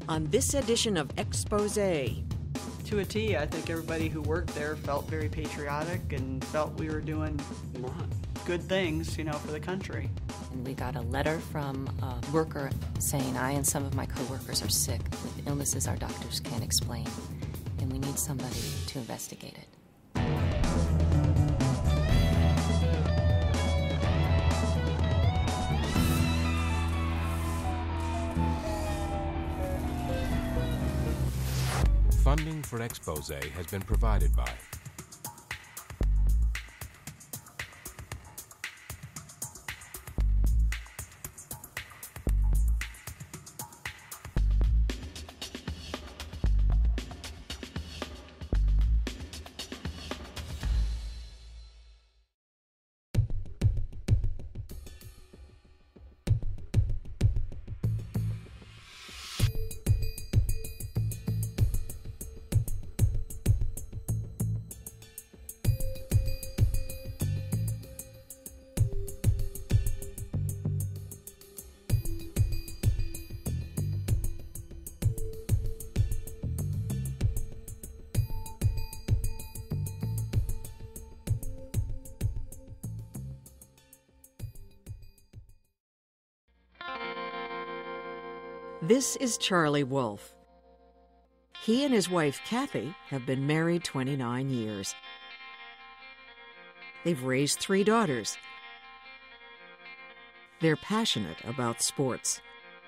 on this edition of Exposé. To a T, I think everybody who worked there felt very patriotic and felt we were doing good things, for the country. And we got a letter from a worker saying, I and some of my coworkers are sick with illnesses our doctors can't explain, and we need somebody to investigate it. Funding for Exposé has been provided by This is Charlie Wolf. He and his wife, Kathy, have been married 29 years. They've raised 3 daughters. They're passionate about sports.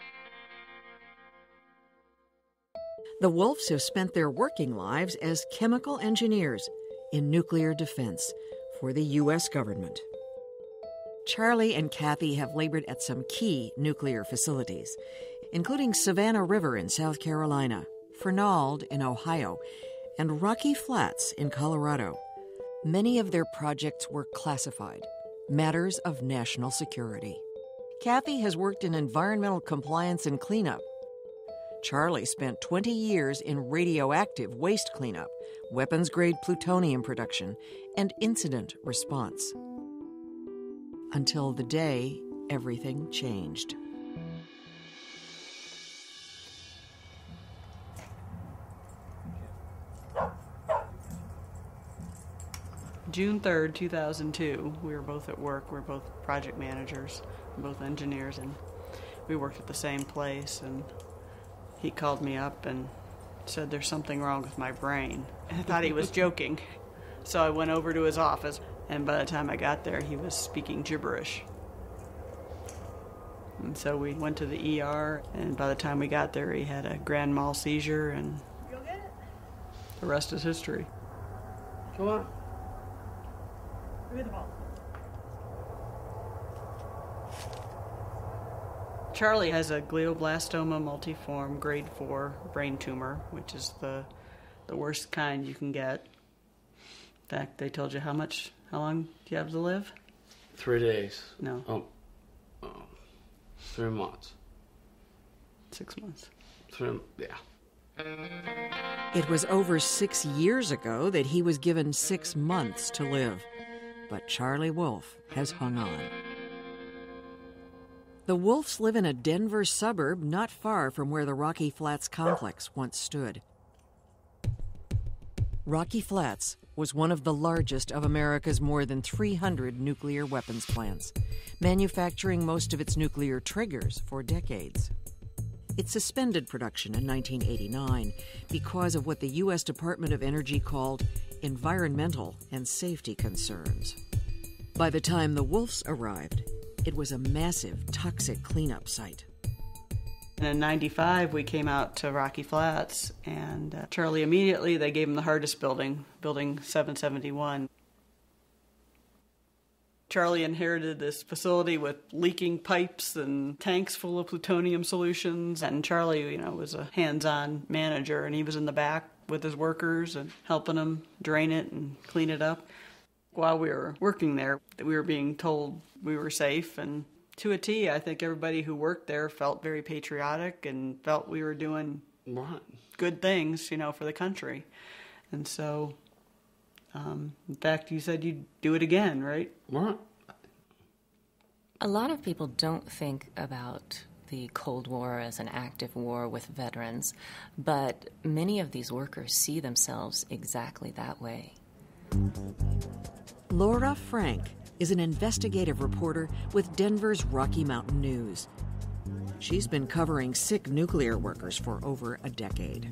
The Wolfs have spent their working lives as chemical engineers in nuclear defense for the U.S. government. Charlie and Kathy have labored at some key nuclear facilities, including Savannah River in South Carolina, Fernald in Ohio, and Rocky Flats in Colorado. Many of their projects were classified, matters of national security. Kathy has worked in environmental compliance and cleanup. Charlie spent 20 years in radioactive waste cleanup, weapons-grade plutonium production, and incident response. Until the day everything changed. June 3rd, 2002, we were both at work. We were both project managers, both engineers, and we worked at the same place. And he called me up and said there's something wrong with my brain. I thought he was joking. So I went over to his office, and by the time I got there, he was speaking gibberish. And so we went to the ER, and by the time we got there, he had a grand mal seizure, and the rest is history. Come on. Give me the ball. Charlie has a glioblastoma multiforme grade 4 brain tumor, which is the worst kind you can get. In fact, they told you how long do you have to live? 3 days. No. 3 months. 6 months. Yeah. It was over 6 years ago that he was given 6 months to live. But Charlie Wolf has hung on. The Wolfs live in a Denver suburb not far from where the Rocky Flats complex once stood. Rocky Flats was one of the largest of America's more than 300 nuclear weapons plants, manufacturing most of its nuclear triggers for decades. It suspended production in 1989 because of what the U.S. Department of Energy called environmental and safety concerns. By the time the Wolfs arrived, it was a massive toxic cleanup site. And in 95, we came out to Rocky Flats, and Charlie immediately, they gave him the hardest building, building 771. Charlie inherited this facility with leaking pipes and tanks full of plutonium solutions. And Charlie, was a hands-on manager, and he was in the back with his workers and helping them drain it and clean it up. While we were working there, we were being told we were safe. And to a T, I think everybody who worked there felt very patriotic and felt we were doing good things, for the country. And so... in fact, you said you'd do it again, right? What? A lot of people don't think about the Cold War as an active war with veterans, but many of these workers see themselves exactly that way. Laura Frank is an investigative reporter with Denver's Rocky Mountain News. She's been covering sick nuclear workers for over a decade.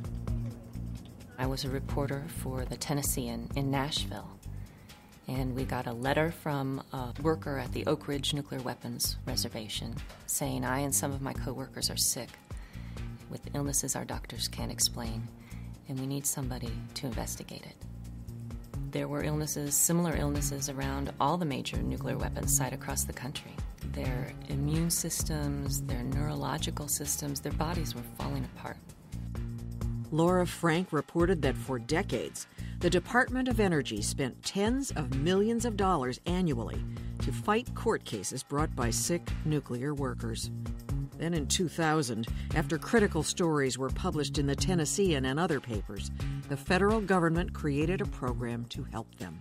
I was a reporter for the Tennessean in Nashville, and we got a letter from a worker at the Oak Ridge Nuclear Weapons Reservation saying, I and some of my coworkers are sick with illnesses our doctors can't explain, and we need somebody to investigate it. There were illnesses, similar illnesses around all the major nuclear weapons sites across the country. Their immune systems, their neurological systems, their bodies were falling apart. Laura Frank reported that for decades, the Department of Energy spent tens of millions of dollars annually to fight court cases brought by sick nuclear workers. Then in 2000, after critical stories were published in the Tennessean and other papers, the federal government created a program to help them.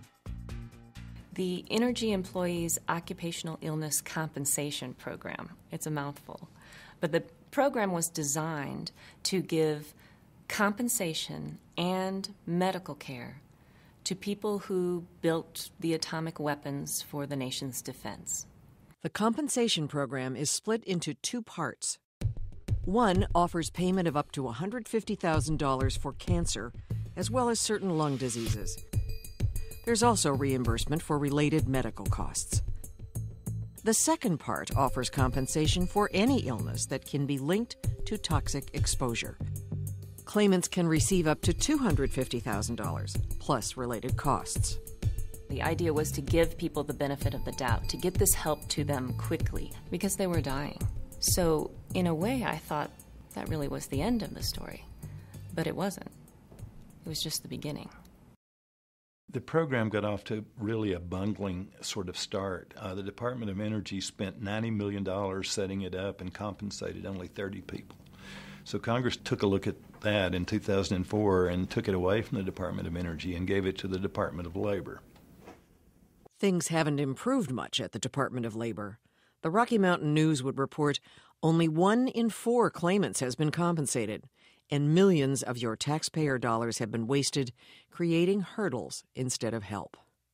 The Energy Employees Occupational Illness Compensation Program. It's a mouthful. But the program was designed to give compensation and medical care to people who built the atomic weapons for the nation's defense. The compensation program is split into two parts. One offers payment of up to $150,000 for cancer, as well as certain lung diseases. There's also reimbursement for related medical costs. The second part offers compensation for any illness that can be linked to toxic exposure. Claimants can receive up to $250,000, plus related costs. The idea was to give people the benefit of the doubt, to get this help to them quickly, because they were dying. So, in a way, I thought that really was the end of the story. But it wasn't. It was just the beginning. The program got off to really a bungling sort of start. The Department of Energy spent $90 million setting it up and compensated only 30 people. So Congress took a look at that in 2004 and took it away from the Department of Energy and gave it to the Department of Labor. Things haven't improved much at the Department of Labor. The Rocky Mountain News would report only 1 in 4 claimants has been compensated, and millions of your taxpayer dollars have been wasted creating hurdles instead of help.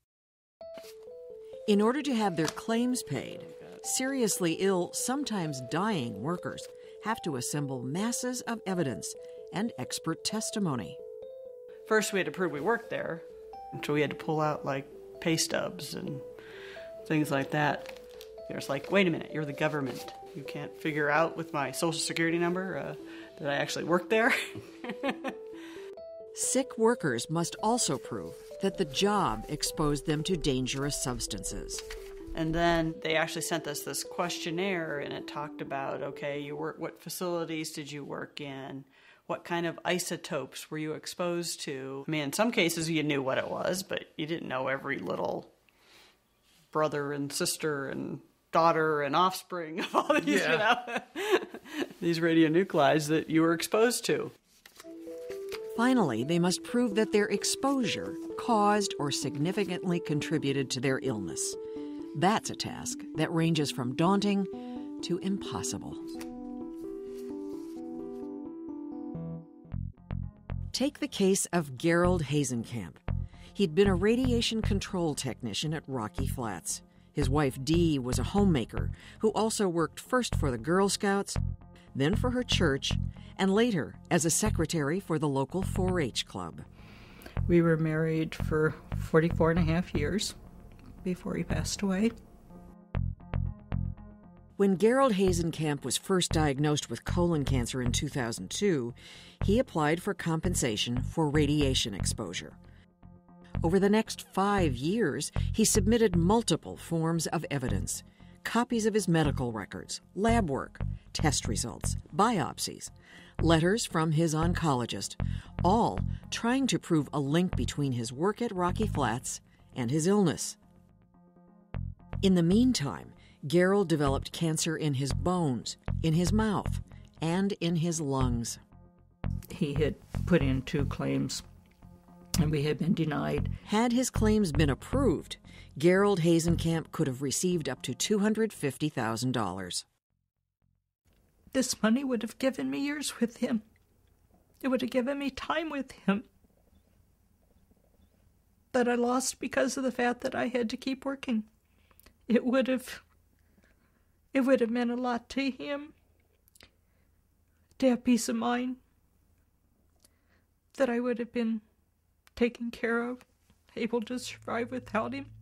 In order to have their claims paid, seriously ill, sometimes dying workers have to assemble masses of evidence and expert testimony. First, we had to prove we worked there, so we had to pull out, like, pay stubs and things like that. It's like, wait a minute, you're the government. You can't figure out with my Social Security number that I actually worked there. Sick workers must also prove that the job exposed them to dangerous substances. And then they actually sent us this questionnaire, and it talked about, okay, what facilities did you work in? What kind of isotopes were you exposed to? I mean, in some cases you knew what it was, but you didn't know every little brother and sister and daughter and offspring of all these, these radionuclides that you were exposed to. Finally, they must prove that their exposure caused or significantly contributed to their illness. That's a task that ranges from daunting to impossible. Take the case of Gerald Hazenkamp. He'd been a radiation control technician at Rocky Flats. His wife Dee was a homemaker who also worked first for the Girl Scouts, then for her church, and later as a secretary for the local 4-H club. We were married for 44 and a half years before he passed away. When Gerald Hazenkamp was first diagnosed with colon cancer in 2002, he applied for compensation for radiation exposure. Over the next 5 years, he submitted multiple forms of evidence, copies of his medical records, lab work, test results, biopsies, letters from his oncologist, all trying to prove a link between his work at Rocky Flats and his illness. In the meantime, Gerald developed cancer in his bones, in his mouth, and in his lungs. He had put in 2 claims, and we had been denied. Had his claims been approved, Gerald Hazenkamp could have received up to $250,000. This money would have given me years with him. It would have given me time with him that I lost because of the fact that I had to keep working. It would have meant a lot to him to have peace of mind, that I would have been taken care of, able to survive without him.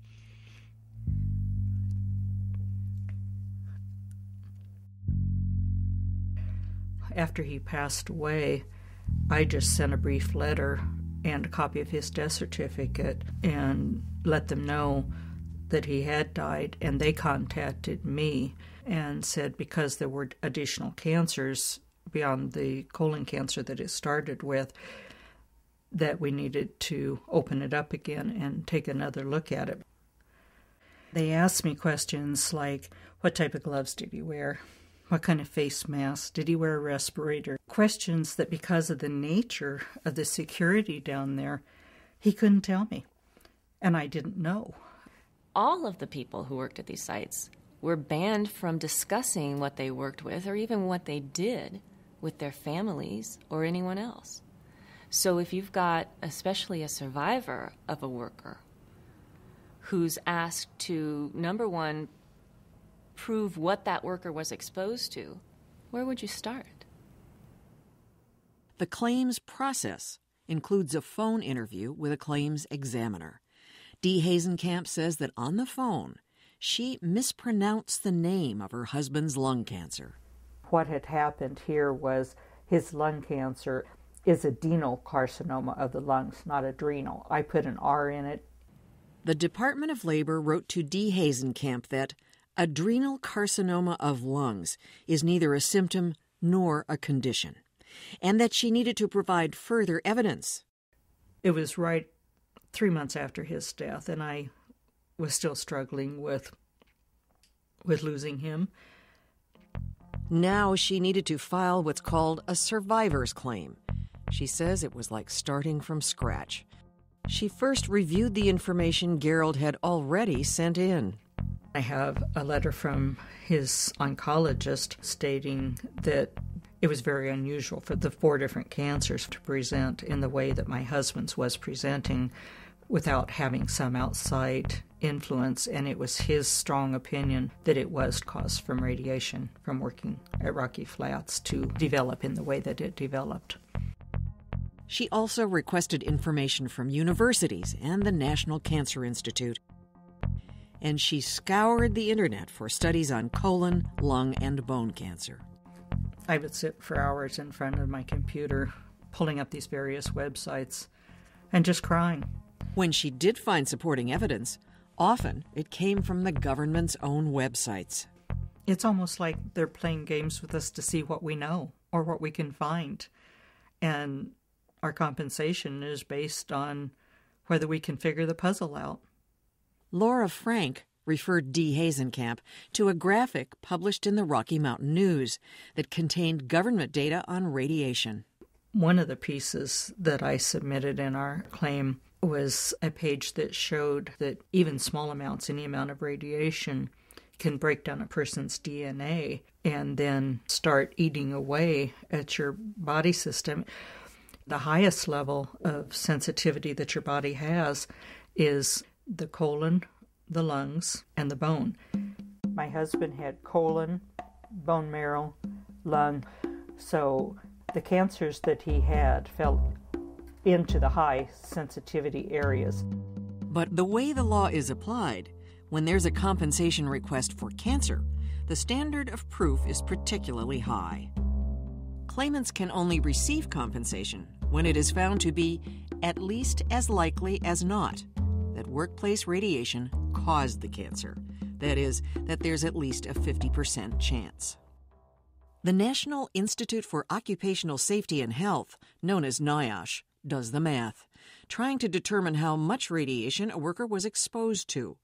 After he passed away, I just sent a brief letter and a copy of his death certificate and let them know that he had died, and they contacted me and said because there were additional cancers beyond the colon cancer that it started with, that we needed to open it up again and take another look at it. They asked me questions like, what type of gloves did he wear? What kind of face mask? Did he wear a respirator? Questions that, because of the nature of the security down there, he couldn't tell me, and I didn't know. All of the people who worked at these sites were banned from discussing what they worked with or even what they did with their families or anyone else. So if you've got especially a survivor of a worker who's asked to, number one, prove what that worker was exposed to, where would you start? The claims process includes a phone interview with a claims examiner. Dee Hazenkamp says that on the phone, she mispronounced the name of her husband's lung cancer. What had happened here was his lung cancer is adenocarcinoma of the lungs, not adrenal. I put an R in it. The Department of Labor wrote to Dee Hazenkamp that adrenal carcinoma of lungs is neither a symptom nor a condition, and that she needed to provide further evidence. It was right 3 months after his death, and I was still struggling with losing him. Now she needed to file what's called a survivor's claim. She says it was like starting from scratch. She first reviewed the information Gerald had already sent in. I have a letter from his oncologist stating that it was very unusual for the 4 different cancers to present in the way that my husband's was presenting without having some outside influence, and it was his strong opinion that it was caused from radiation from working at Rocky Flats to develop in the way that it developed. She also requested information from universities and the National Cancer Institute. And she scoured the internet for studies on colon, lung, and bone cancer. I would sit for hours in front of my computer, pulling up these various websites and just crying. When she did find supporting evidence, often it came from the government's own websites. It's almost like they're playing games with us to see what we know or what we can find. And our compensation is based on whether we can figure the puzzle out. Laura Frank referred Dee Hazenkamp to a graphic published in the Rocky Mountain News that contained government data on radiation. One of the pieces that I submitted in our claim was a page that showed that even small amounts, any amount of radiation, can break down a person's DNA and then start eating away at your body system. The highest level of sensitivity that your body has is the colon, the lungs, and the bone. My husband had colon, bone marrow, lung, so the cancers that he had fell into the high sensitivity areas. But the way the law is applied, when there's a compensation request for cancer, the standard of proof is particularly high. Claimants can only receive compensation when it is found to be at least as likely as not that workplace radiation caused the cancer. That is, that there's at least a 50% chance. The National Institute for Occupational Safety and Health, known as NIOSH, does the math, trying to determine how much radiation a worker was exposed to.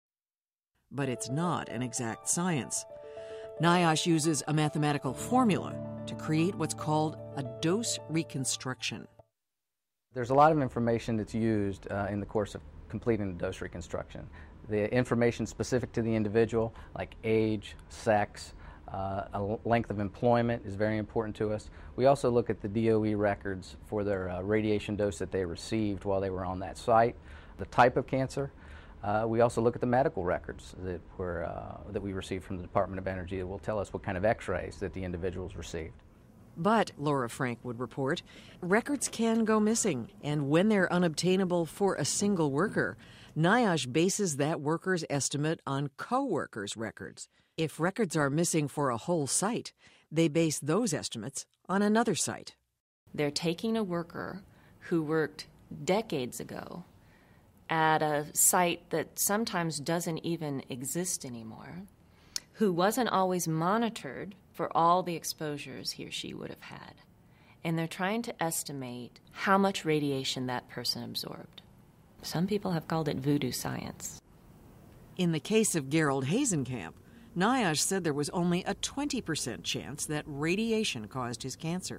But it's not an exact science. NIOSH uses a mathematical formula to create what's called a dose reconstruction. There's a lot of information that's used in the course of completing the dose reconstruction. The information specific to the individual, like age, sex, Length of employment is very important to us. We also look at the DOE records for their radiation dose that they received while they were on that site, the type of cancer. We also look at the medical records that we received from the Department of Energy that will tell us what kind of x-rays that the individuals received. But, Laura Frank would report, records can go missing, and when they're unobtainable for a single worker, NIOSH bases that worker's estimate on co-workers' records. If records are missing for a whole site, they base those estimates on another site. They're taking a worker who worked decades ago at a site that sometimes doesn't even exist anymore, who wasn't always monitored for all the exposures he or she would have had. And they're trying to estimate how much radiation that person absorbed. Some people have called it voodoo science. In the case of Gerald Hazenkamp, NIOSH said there was only a 20% chance that radiation caused his cancer.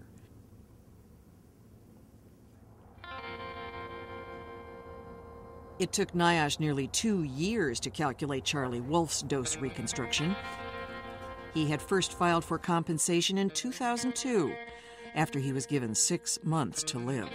It took NIOSH nearly 2 years to calculate Charlie Wolf's dose reconstruction. He had first filed for compensation in 2002, after he was given 6 months to live.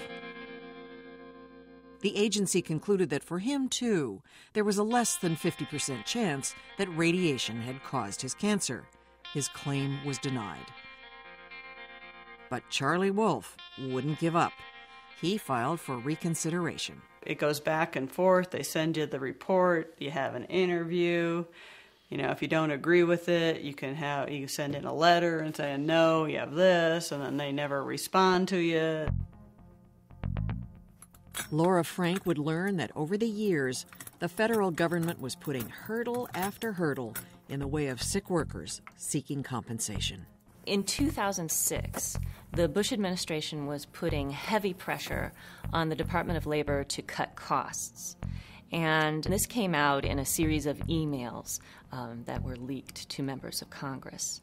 The agency concluded that for him, too, there was a less than 50% chance that radiation had caused his cancer. His claim was denied. But Charlie Wolf wouldn't give up. He filed for reconsideration. It goes back and forth. They send you the report. You have an interview. You know, if you don't agree with it, you can send in a letter and say, no, you have this, and then they never respond to you. Laura Frank would learn that over the years, the federal government was putting hurdle after hurdle in the way of sick workers seeking compensation. In 2006, the Bush administration was putting heavy pressure on the Department of Labor to cut costs. And this came out in a series of emails that were leaked to members of Congress.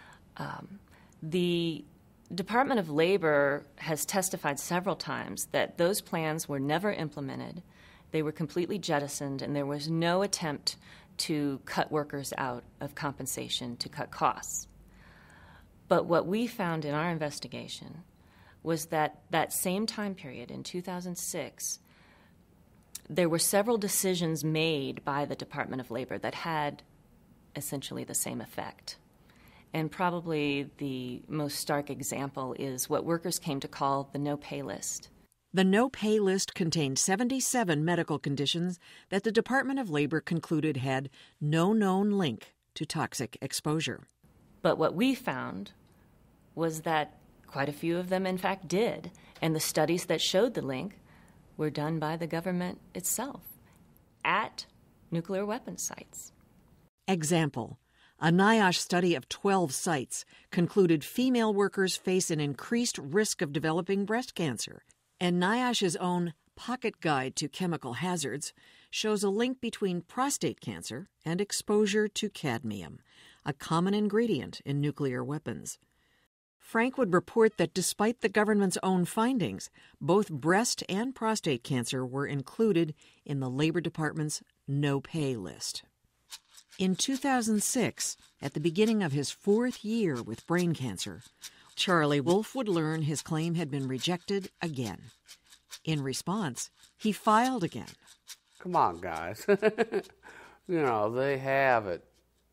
The Department of Labor has testified several times that those plans were never implemented, they were completely jettisoned, and there was no attempt to cut workers out of compensation to cut costs. But what we found in our investigation was that that same time period, in 2006, there were several decisions made by the Department of Labor that had essentially the same effect. And probably the most stark example is what workers came to call the no-pay list. The no-pay list contained 77 medical conditions that the Department of Labor concluded had no known link to toxic exposure. But what we found was that quite a few of them, in fact, did. And the studies that showed the link were done by the government itself at nuclear weapons sites. Example: a NIOSH study of 12 sites concluded female workers face an increased risk of developing breast cancer. And NIOSH's own Pocket Guide to Chemical Hazards shows a link between prostate cancer and exposure to cadmium, a common ingredient in nuclear weapons. Frank would report that despite the government's own findings, both breast and prostate cancer were included in the Labor Department's no-pay list. In 2006, at the beginning of his 4th year with brain cancer, Charlie Wolf would learn his claim had been rejected again. In response, he filed again. Come on, guys. You know, they have it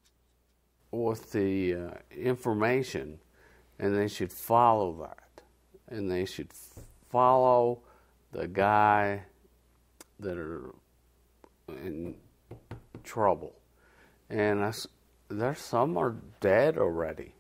with the information, and they should follow that. And they should follow the guy that are in trouble. And there's some are dead already.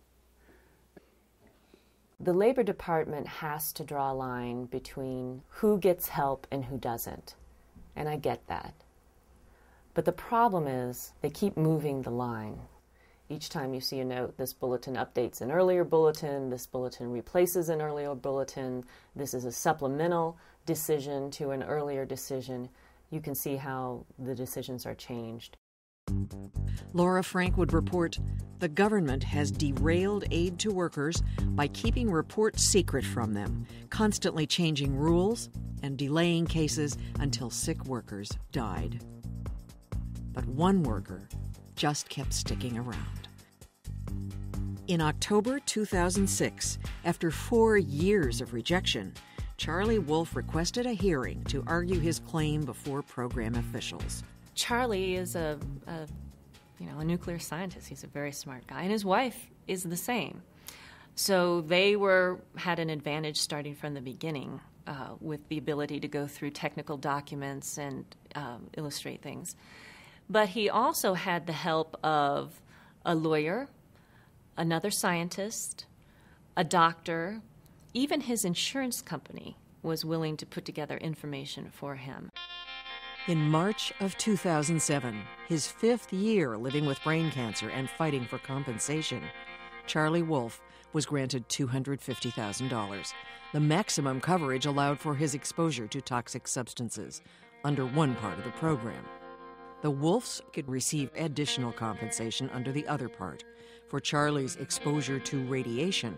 The Labor Department has to draw a line between who gets help and who doesn't. And I get that. But the problem is they keep moving the line. Each time you see a note, this bulletin updates an earlier bulletin, this bulletin replaces an earlier bulletin, this is a supplemental decision to an earlier decision. You can see how the decisions are changed. Laura Frank would report, the government has derailed aid to workers by keeping reports secret from them, constantly changing rules and delaying cases until sick workers died. But one worker just kept sticking around. In October 2006, after 4 years of rejection, Charlie Wolf requested a hearing to argue his claim before program officials. Charlie is a nuclear scientist. He's a very smart guy, and his wife is the same. So they had an advantage starting from the beginning with the ability to go through technical documents and illustrate things. But he also had the help of a lawyer, another scientist, a doctor. Even his insurance company was willing to put together information for him. In March of 2007, his 5th year living with brain cancer and fighting for compensation, Charlie Wolf was granted $250,000, the maximum coverage allowed for his exposure to toxic substances, under one part of the program. The Wolfs could receive additional compensation under the other part, for Charlie's exposure to radiation.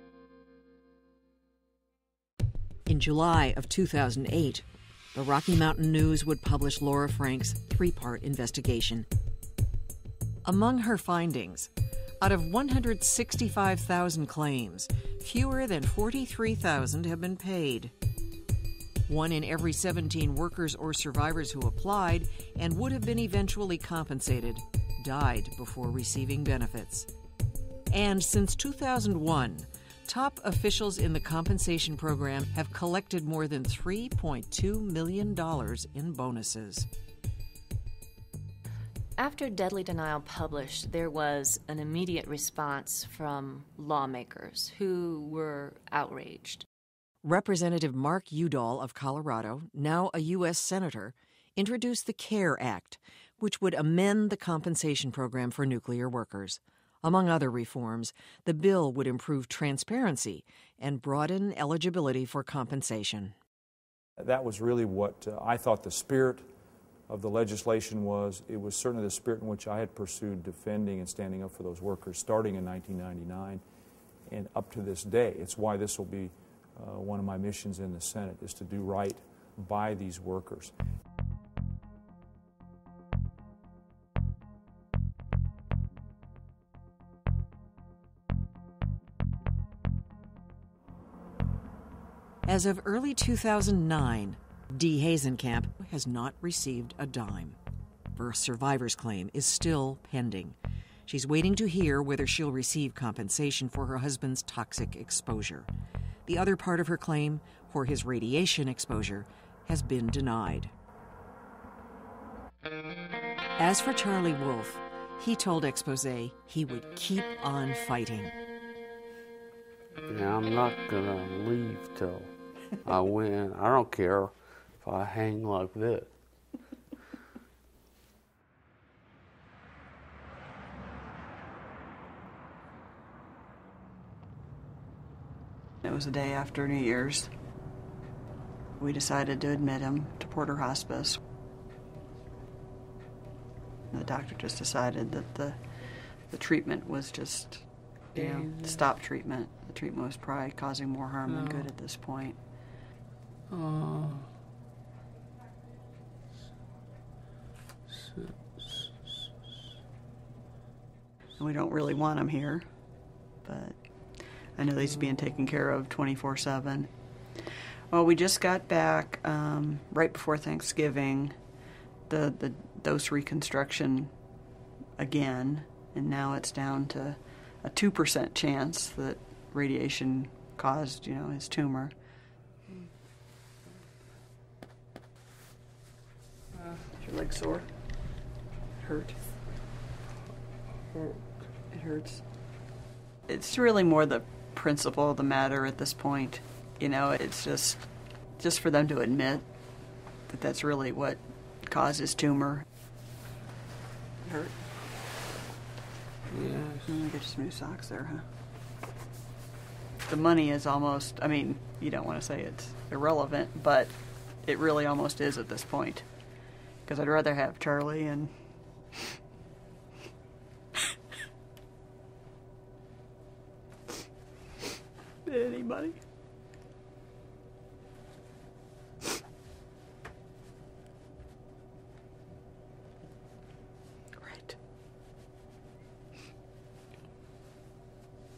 In July of 2008, the Rocky Mountain News would publish Laura Frank's 3-part investigation. Among her findings, out of 165,000 claims, fewer than 43,000 have been paid. 1 in every 17 workers or survivors who applied and would have been eventually compensated died before receiving benefits. And since 2001, top officials in the compensation program have collected more than $3.2 million in bonuses. After Deadly Denial published, there was an immediate response from lawmakers who were outraged. Representative Mark Udall of Colorado, now a U.S. Senator, introduced the CARE Act, which would amend the compensation program for nuclear workers. Among other reforms, the bill would improve transparency and broaden eligibility for compensation. That was really what I thought the spirit of the legislation was. It was certainly the spirit in which I had pursued defending and standing up for those workers starting in 1999 and up to this day. It's why this will be one of my missions in the Senate, is to do right by these workers. As of early 2009, Dee Hazenkamp has not received a dime. Her survivor's claim is still pending. She's waiting to hear whether she'll receive compensation for her husband's toxic exposure. The other part of her claim, for his radiation exposure, has been denied. As for Charlie Wolf, he told Exposé he would keep on fighting. Yeah, I'm not gonna leave till I win. I don't care if I hang like this. It was the day after New Year's. We decided to admit him to Porter Hospice. The doctor just decided that the treatment was just, stop treatment. The treatment was probably causing more harm than good at this point. We don't really want him here, but I know he's being taken care of 24/7. Well, we just got back right before Thanksgiving, the dose reconstruction again, and now it's down to a 2% chance that radiation caused, his tumor. Is your leg sore? It hurt? It hurts. It's really more the principle of the matter at this point. It's just for them to admit that that's really what caused his tumor. It hurt? Yes. I'm gonna get you some new socks there, huh? The money is almost, you don't want to say it's irrelevant, but it really almost is at this point. Because I'd rather have Charlie and than anybody. Right.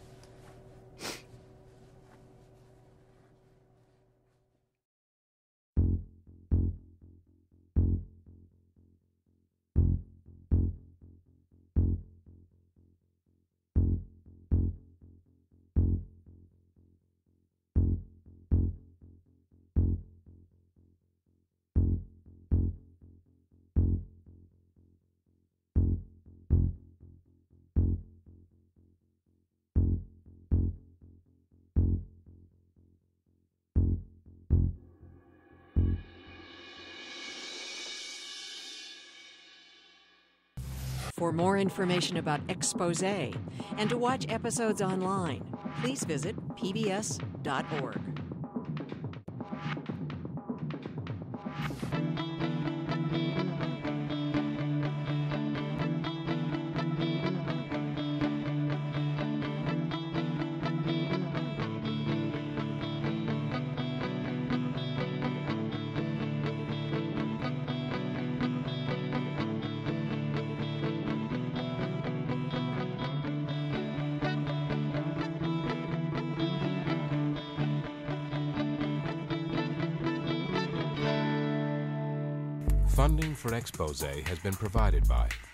For more information about Expose and to watch episodes online, please visit pbs.org. Funding for Expose has been provided by